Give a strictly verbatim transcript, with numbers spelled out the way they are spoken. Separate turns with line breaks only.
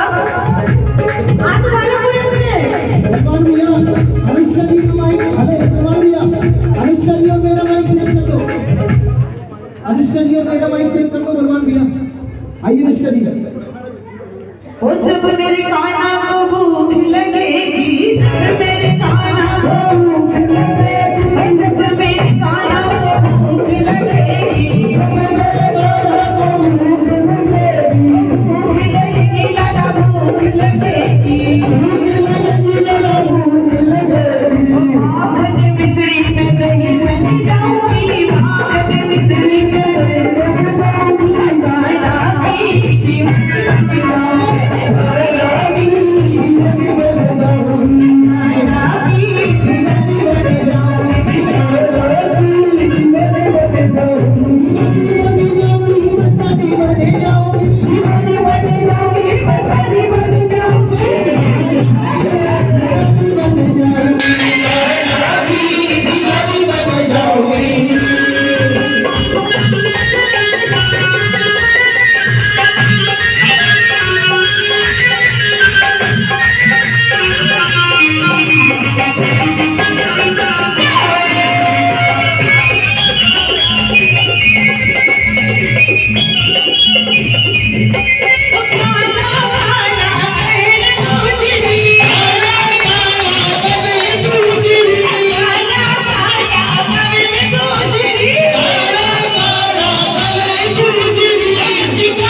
अनुष्का जी और मेरा mic save कर दो बलवान भैया। आइए अनुष्का जी।
ओ जब मेरे काना को भूख लगेगी, मेरे काना को भूख लगेगी।